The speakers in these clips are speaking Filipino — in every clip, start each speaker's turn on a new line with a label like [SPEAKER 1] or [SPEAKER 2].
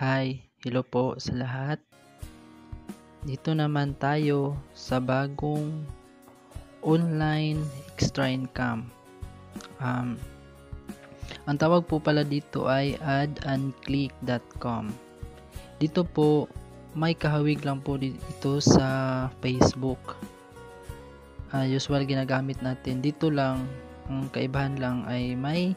[SPEAKER 1] Hi, hello po sa lahat. Dito naman tayo sa bagong online extra income. Ang tawag po pala dito ay adandclick.com. Dito po may kahawig lang po dito sa Facebook. Usual ginagamit natin. Dito lang ang kaibahan lang ay may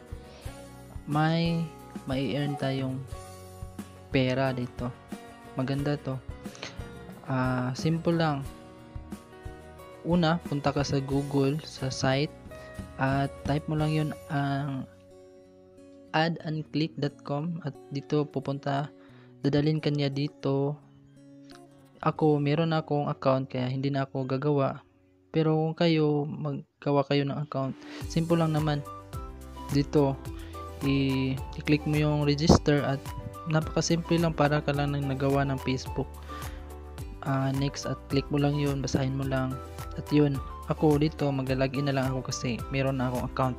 [SPEAKER 1] earn tayong pera dito. Maganda to. Simple lang. Una, punta ka sa Google, sa site, at type mo lang yun ang adandclick.com at dito pupunta, dadalhin ka niya dito. Meron akong account kaya hindi na ako gagawa. Pero kung kayo, maggawa kayo ng account, simple lang naman. Dito, i-click mo yung register at napakasimple lang, para ka lang nang nagawa ng Facebook. Next, at click mo lang yun, basahin mo lang, at yun. Ako dito maglalagin na lang ako kasi meron na akong account.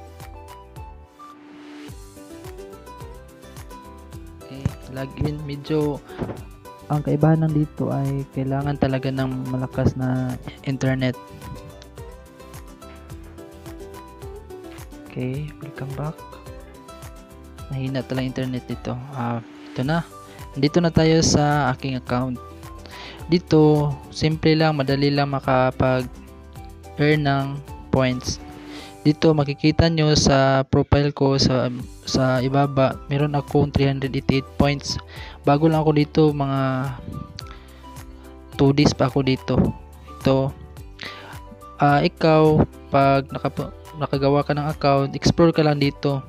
[SPEAKER 1] Okay, login. Medyo ang kaibahan lang dito ay kailangan talaga ng malakas na internet. Okay, welcome back. Mahina talaga internet dito. Ito na. Dito na tayo sa aking account. Dito, simple lang, madali lang makapag-earn ng points. Dito makikita nyo sa profile ko sa ibaba, meron akong 388 points. Bago lang ako dito, mga 2 days pa ako dito. Ito, ikaw, pag nakagawa ka ng account, explore ka lang dito.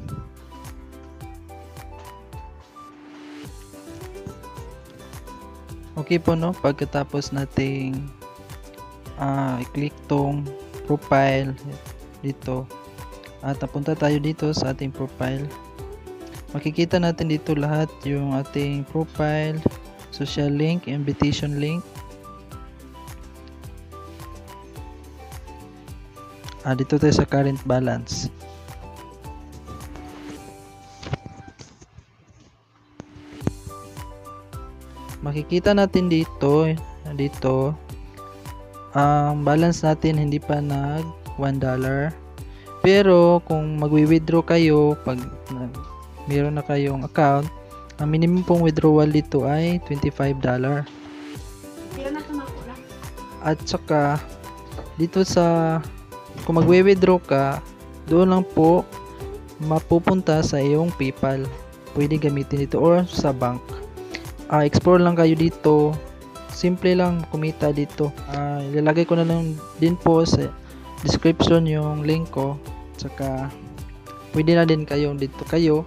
[SPEAKER 1] Okay po, no? Pagkatapos nating i-click tong profile dito at napunta tayo dito sa ating profile, makikita natin dito lahat yung ating profile, social link, invitation link. Dito tayo sa current balance. Makikita natin dito ang balance natin hindi pa nag $1. Pero kung magwi-withdraw kayo, pag meron na kayong account, ang minimum pong withdrawal dito ay $25. At saka dito kung magwi-withdraw ka, doon lang po mapupunta sa iyong PayPal. Pwede gamitin dito or sa bank. Explore lang kayo dito. Simple lang kumita dito. Ilalagay ko na lang din po sa description yung link ko. Saka pwede na din dito kayo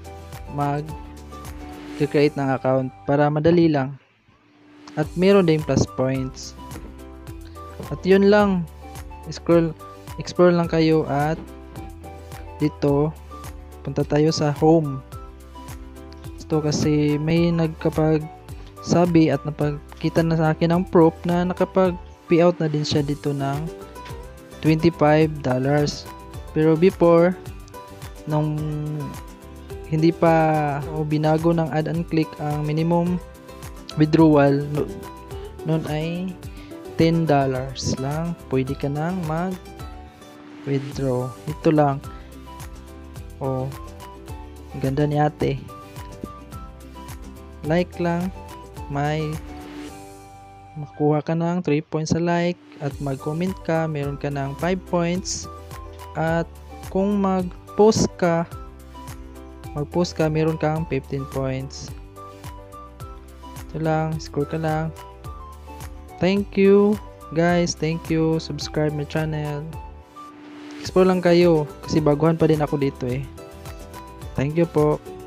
[SPEAKER 1] mag-create ng account para madali lang. At meron din plus points. At yun lang. Explore lang kayo at dito punta tayo sa home. Kasi may nagkapag-sabi at napagkita na sa akin ng proof na nakapag-payout na din siya dito ng $25. Pero before, nung hindi pa binago ng add and click, ang minimum withdrawal noon ay $10 lang. Pwede ka nang mag-withdraw. Ito lang. Ganda ni ate. Like lang, may makuha ka ng 3 points sa like, at mag-comment ka, meron ka ng 5 points, at kung mag-post ka, meron kang 15 points. Ito lang, score ka lang. Thank you guys, thank you, subscribe my channel. Explore lang kayo kasi baguhan pa din ako dito. Thank you po.